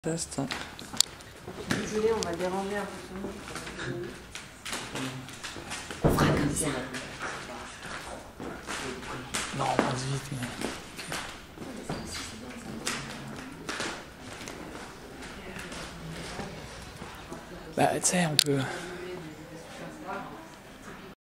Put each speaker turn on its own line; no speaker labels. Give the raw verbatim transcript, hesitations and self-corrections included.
Test.
Désolé, on va déranger un peu.
On fera comme ça.
Non, on passe vite. Mais... Bah, tu sais, on peut.